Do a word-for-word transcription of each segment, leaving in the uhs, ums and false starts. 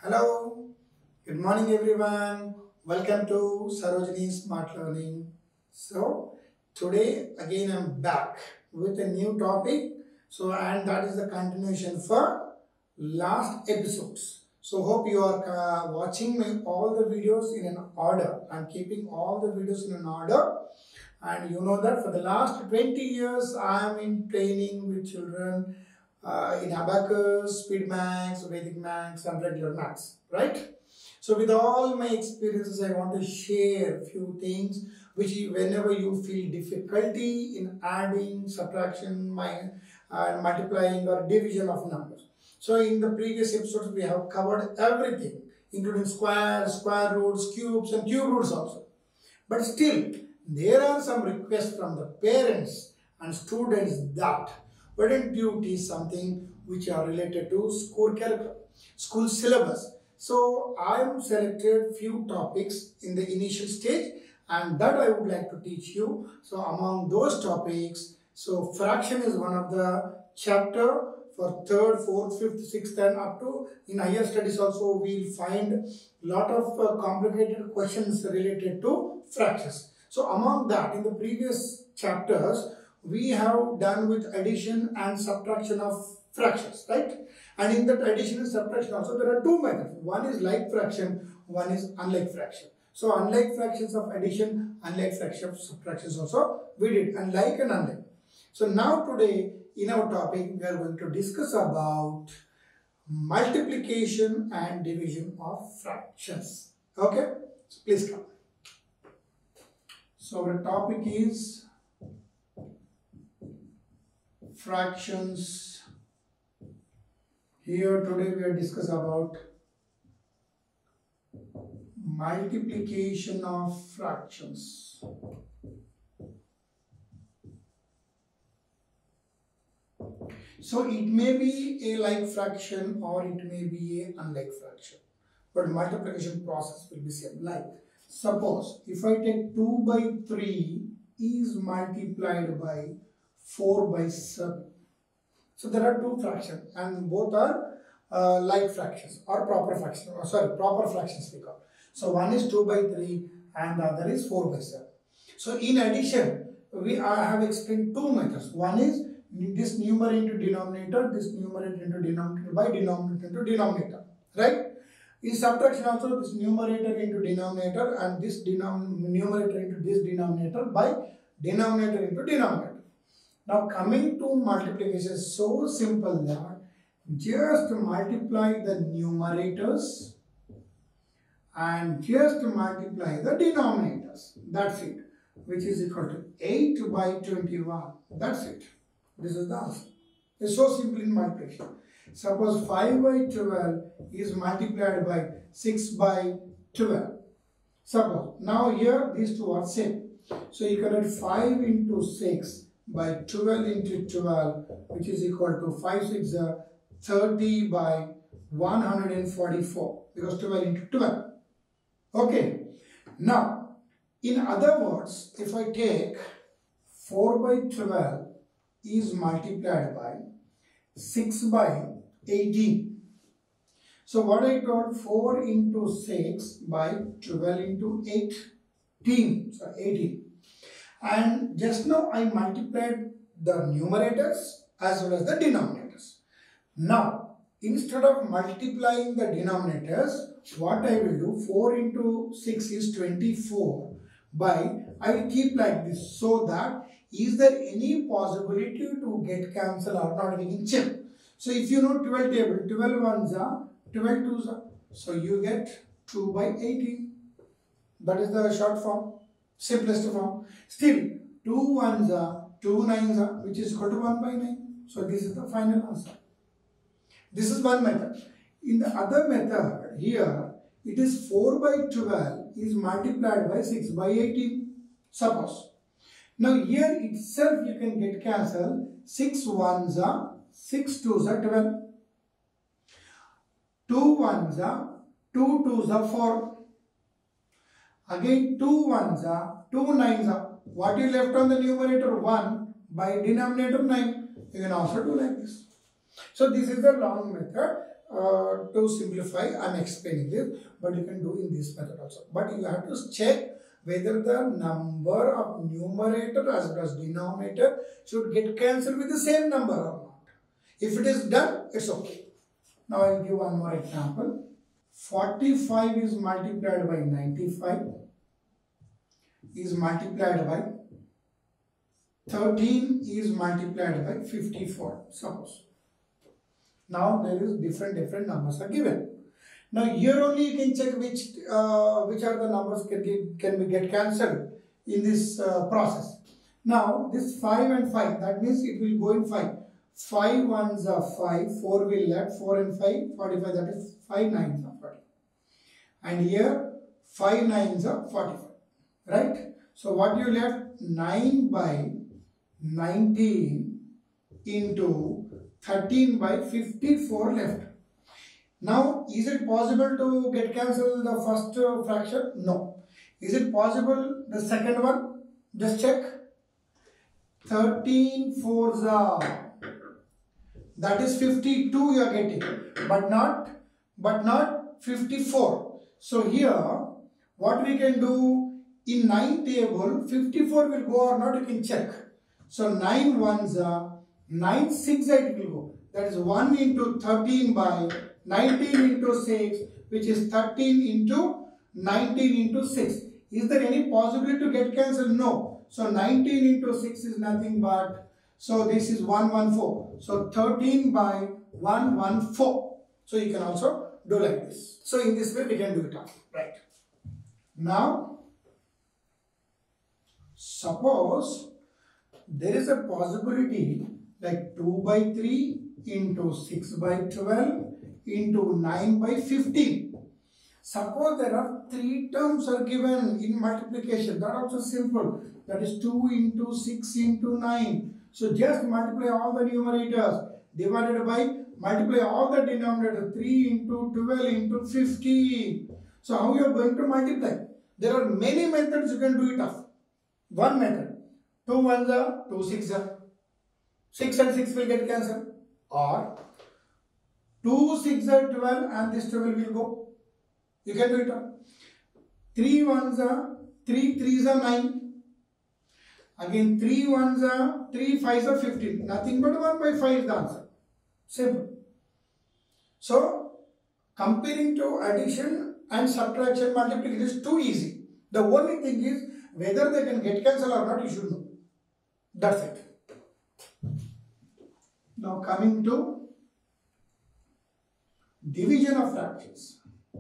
Hello, good morning everyone. Welcome to Sarojini Smart Learning. So today again I'm back with a new topic. So and that is the continuation for last episodes. So hope you are uh, watching my all the videos in an order. I'm keeping all the videos in an order. And you know that for the last twenty years I am in training with children uh, in Abacus, Speed Max, Vedic Max and regular Max, right? So with all my experiences I want to share a few things which you, whenever you feel difficulty in adding, subtraction, my, uh, multiplying or division of numbers. So in the previous episodes we have covered everything including squares, square roots, cubes and cube roots also. But still there are some requests from the parents and students that why don't you teach something which are related to school curriculum, school syllabus. So I have selected few topics in the initial stage and that I would like to teach you. So among those topics, so fraction is one of the chapter for third, fourth, fifth, sixth and up to in higher studies also we will find lot of uh, complicated questions related to fractions. So among that, in the previous chapters, we have done with addition and subtraction of fractions, right? And in that addition and subtraction also, there are two methods. One is like fraction, one is unlike fraction. So unlike fractions of addition, unlike fraction of subtractions also, we did, and like and unlike. So now today, in our topic, we are going to discuss about multiplication and division of fractions. Okay? So please come. So the topic is fractions. Here today we are discussing about multiplication of fractions. So it may be a like fraction or it may be a unlike fraction, but multiplication process will be same. Like suppose if I take two by three is multiplied by four by seven. So there are two fractions and both are uh, like fractions or proper fractions, or sorry, proper fractions we call. So one is two by three and the other is four by seven. So in addition, we are, have explained two methods. One is this numerator into denominator, this numerator into denominator by denominator into denominator, right? In subtraction also this numerator into denominator and this denom numerator into this denominator by denominator into denominator. Now coming to multiplication, so simple that just multiply the numerators and just multiply the denominators. That's it, which is equal to eight by twenty-one. That's it. This is the answer. It's so simple in multiplication. Suppose five by twelve is multiplied by six by twelve. Suppose now here these two are same. So you can write five into six by twelve into twelve, which is equal to five six thirty by one hundred forty-four, because twelve into twelve. Okay. Now, in other words, if I take four by twelve is multiplied by six by eighteen. So what I got, four into six by twelve into eighteen. So eighteen. And just now I multiplied the numerators as well as the denominators. Now, instead of multiplying the denominators, what I will do, four into six is twenty-four by, I will keep like this so that is there any possibility to get cancel or not, we can check. So if you know twelve table, twelve ones are, twelve twos are, so you get two by eighteen. That is the short form, simplest form. Still, two ones are, two nines are, which is equal to one by nine. So this is the final answer. This is one method. In the other method, here, it is four by twelve is multiplied by six by eighteen. Suppose. Now here itself you can get cancel. six ones are, six twos are twelve. two ones are, two twos are four. Again two ones are, two nines are. What you left on the numerator one by denominator nine. You can also do like this. So this is the long method. uh, to simplify, I am explaining this, but you can do in this method also. But you have to check whether the number of numerator as well as denominator should get cancelled with the same number or not. If it is done, it's okay. Now I will give one more example. forty-five is multiplied by ninety-five is multiplied by thirteen is multiplied by fifty-four, suppose. Now there is different different numbers are given. Now here only you can check which uh, which are the numbers can get, can be get cancelled in this uh, process. Now this five and five, that means it will go in five. five ones are five, four will left, four and five, forty-five, that is five nines are forty. And here five nines are forty-five, right? So what you left, nine by nineteen into thirteen by fifty-four left. Now, is it possible to get cancelled the first uh, fraction? No. Is it possible the second one? Just check. thirteen fours are, that is fifty-two you are getting, but not, but not fifty-four. So here, what we can do, in nine table, fifty-four will go or not, you can check. So nine ones are, nine six it will go. That is one into thirteen by nineteen into six, which is thirteen into nineteen into six. Is there any possibility to get cancelled? No. So nineteen into six is nothing but, so this is one hundred fourteen. So thirteen by one hundred fourteen. So you can also do like this. So in this way we can do it all. Right. Now, suppose there is a possibility like two by three into six by twelve into nine by fifteen. Suppose there are three terms are given in multiplication. That also simple. That is two into six into nine. So just multiply all the numerators divided by, multiply all the denominators, three into twelve into fifteen. So how you are going to multiply? There are many methods you can do it of. One method. two ones are, two six are. six and six will get cancelled. Or two six are twelve and this twelve will go. You can do it all. three ones are, three threes are nine. Again three ones are, three fives are fifteen. Nothing but one by five is the answer. Simple. So comparing to addition and subtraction, multiplication is too easy. The only thing is whether they can get cancelled or not, you should know. That's it. Now coming to division of fractions.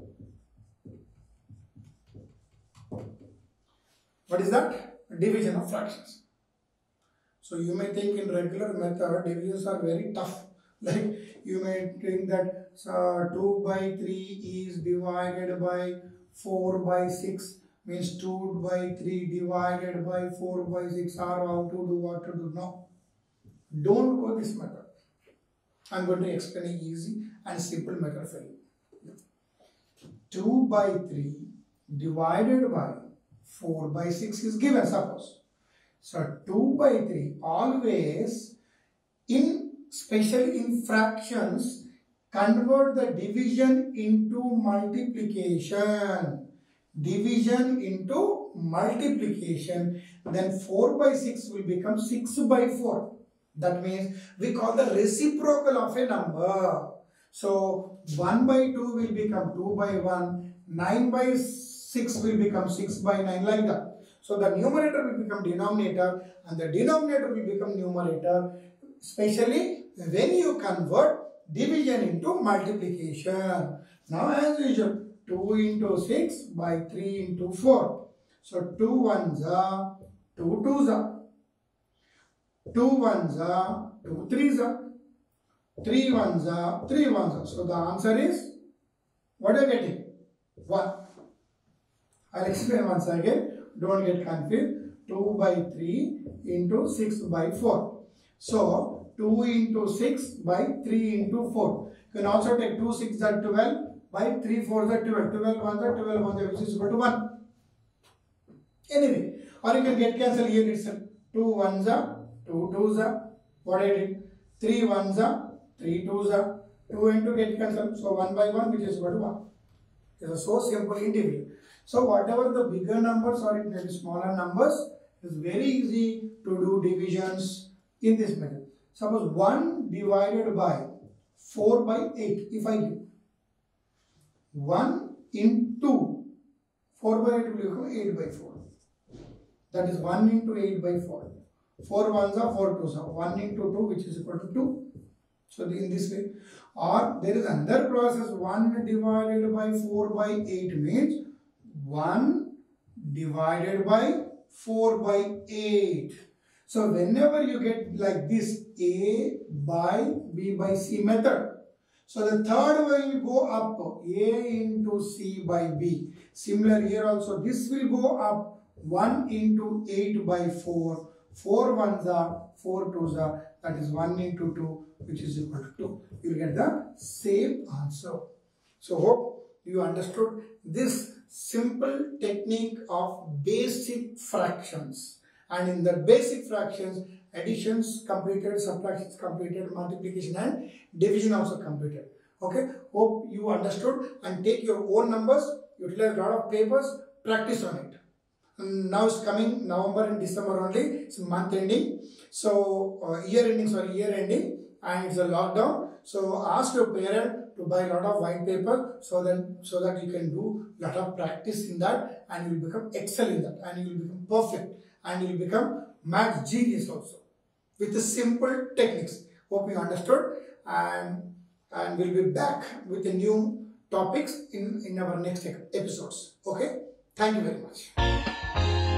What is that? Division of fractions. So you may think in regular method divisions are very tough. Like you may think that uh, two by three is divided by four by six, means two by three divided by four by six, or how to do, what to do. No. Don't go this method. I am going to explain an easy and simple method for you. two by three divided by four by six is given, suppose. So two by three, always in, especially in fractions, convert the division into multiplication. Division into multiplication. Then four by six will become six by four. That means we call the reciprocal of a number. So one by two will become two by one, nine by six will become six by nine, like that. So the numerator will become denominator and the denominator will become numerator, especially when you convert division into multiplication. Now as usual, two into six by three into four. So two ones are, two twos are. two ones are, two threes are, three ones are, three ones are. So the answer is, what are you getting? one. I'll explain once again, don't get confused. two by three into six by four. So two into six by three into four. You can also take two sixes are twelve by three fours are twelve. twelve ones are twelve ones are, which is equal to one. Anyway, or you can get cancelled here itself. two ones are, two twos are, what I did? three ones are, three twos are, two and two get cancelled, so one by one, which is equal to one. It's so simple interval. So whatever the bigger numbers or it may be smaller numbers, it's very easy to do divisions in this method. Suppose one divided by four by eight, if I give one into four by eight will become eight by four. That is one into eight by four. four ones are four twos are one into two, which is equal to two. So in this way, or there is another process, one divided by four by eight means one divided by four by eight. So whenever you get like this A by B by C method, so the third will go up, A into C by B. Similar here also, this will go up one into eight by four. four ones are, four twos are, that is one into two, which is equal to two. You will get the same answer. So hope you understood this simple technique of basic fractions. And in the basic fractions, additions completed, subtractions completed, multiplication and division also completed. Okay, hope you understood, and take your own numbers, utilize a lot of papers, practice on it. And now it's coming November and December only, it's month ending, so uh, year ending, sorry, year ending, and it's a lockdown. So ask your parent to buy a lot of white paper so that so that you can do a lot of practice in that, and you will become excel in that, and you will become perfect, and you will become math genius also with the simple techniques. Hope you understood, and and we'll be back with the new topics in in our next episodes. Okay, thank you very much.